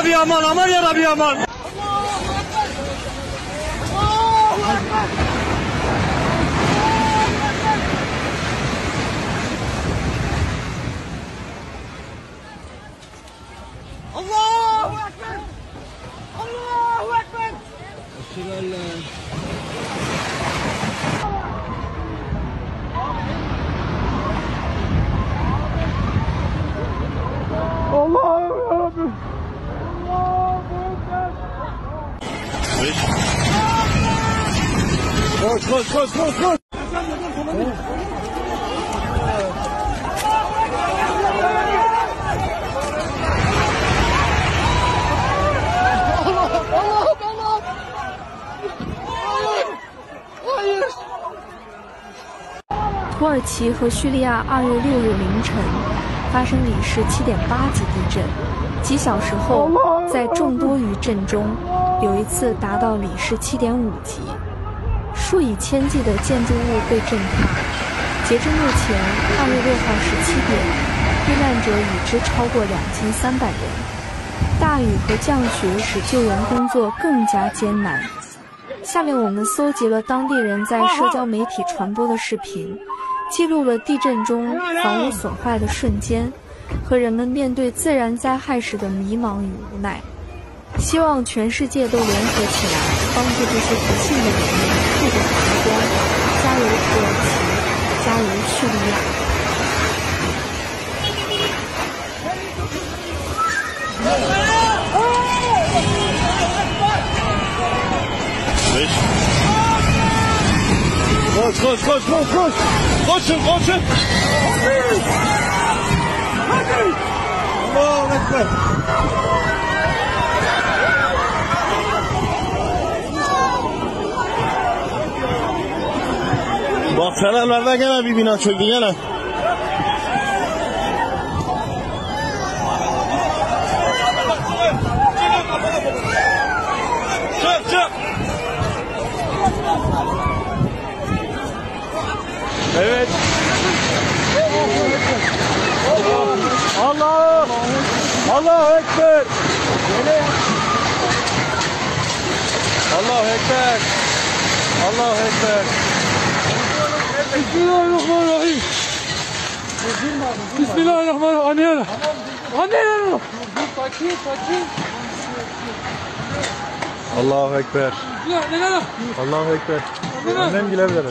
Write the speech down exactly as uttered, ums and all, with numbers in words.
Rabbi aman, aman ya Rabbi aman. Allahu Ekber. Allahu Ekber. Allah'ım yarabbim. Koş koş koş koş koş. Allah'ım Allah'ım. Hayır. Hayır. 土耳其和叙利亚二月六日凌晨发生里氏七点八级地震，几小时后，在众多余震中，有一次达到里氏七点五级，数以千计的建筑物被震塌。截至目前，二月六号十七点，遇难者已知超过两千三百人。大雨和降雪使救援工作更加艰难。下面我们搜集了当地人在社交媒体传播的视频。 记录了地震中房屋损坏的瞬间，和人们面对自然灾害时的迷茫与无奈。希望全世界都联合起来，帮助这些不幸的人们度过寒冬。加油土耳其，加油叙利亚！ Koş koş koş koş koş. Koşun koşun. Hadi. Allahu Ekber. Bak Fenerler'de gene bir bina çöktü gene. Çık çık. Evet. Allah. Allahu Ekber. Allahu Ekber. Allahu Ekber. Bismillahirrahmanirrahim. Bismillahirrahmanirrahim. Anne. Sakin sakin. Allahu Ekber. Allahu Ekber. Annem gülebilir.